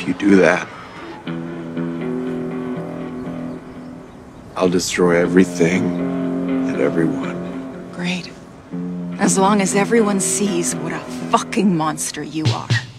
if you do that, I'll destroy everything and everyone. Great. As long as everyone sees what a fucking monster you are.